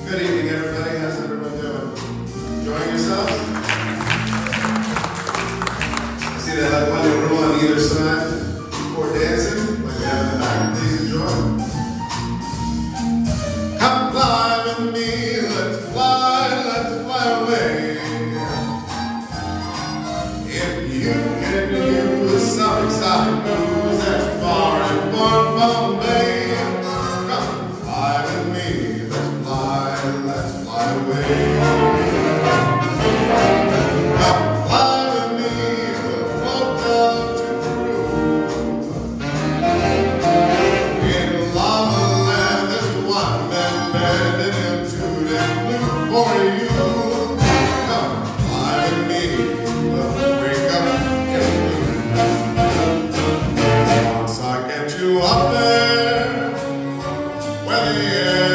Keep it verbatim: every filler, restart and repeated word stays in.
Good evening, everybody. How's everyone doing? Enjoying yourselves? I see they have plenty of room on either side for dancing, like we have in the back. Please enjoy. Come fly with me, let's fly, let's fly away. If you get you with some exotic news that's far and far from Bombay, come fly with me, let's fly, let's fly away. Come fly with me, we'll float down to Peru. In lava land, there's one man bending into that blue for you. Come fly with me, we'll wake up in blue. Once I get you up there, where the air